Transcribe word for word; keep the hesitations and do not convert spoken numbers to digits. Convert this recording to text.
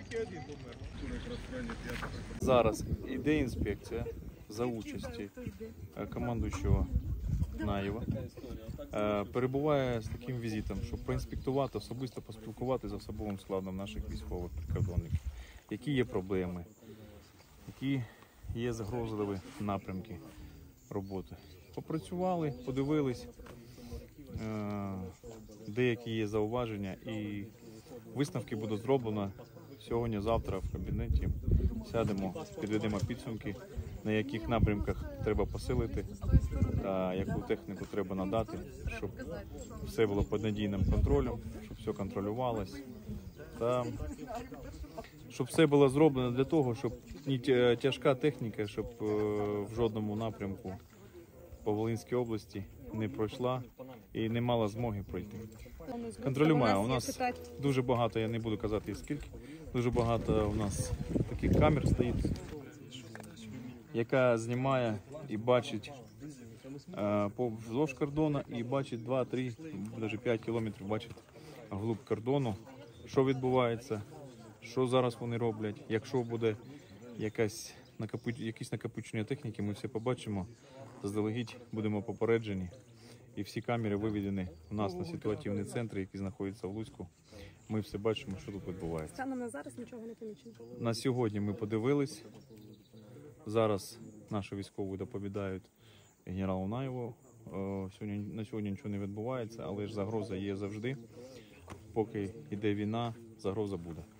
Зараз іде інспекція за участі командуючого Наєва. Перебуває з таким візитом, щоб проінспектувати, особисто поспілкуватися з особовим складом наших військових прикордонників. Які є проблеми, які є загрозливі напрямки роботи. Попрацювали, подивились, деякі є зауваження і висновки буде зроблено сьогодні-завтра в кабінеті. Сядемо, підведемо підсумки, на яких напрямках треба посилити, та яку техніку треба надати, щоб все було під надійним контролем, щоб все контролювалось. Та щоб все було зроблено для того, щоб ні тяжка техніка, щоб в жодному напрямку по Волинській області не пройшла і не мала змоги пройти. Контролюємо. У нас дуже багато, я не буду казати скільки, дуже багато у нас таких камер стоїть, яка знімає і бачить вздовж кордону і бачить два-три, навіть п'ять кілометрів, бачить вглуб кордону, що відбувається, що зараз вони роблять. Якщо буде якась накопу... якісь накопичення техніки, ми все побачимо, заздалегідь будемо попереджені. І всі камери виведені у нас на ситуативний центр, який знаходиться в Луцьку. Ми все бачимо, що тут відбувається. Станом на зараз нічого не помічено? На сьогодні ми подивились. Зараз наші військові доповідають генералу Наєву. Сьогодні, на сьогодні нічого не відбувається, але ж загроза є завжди. Поки йде війна, загроза буде.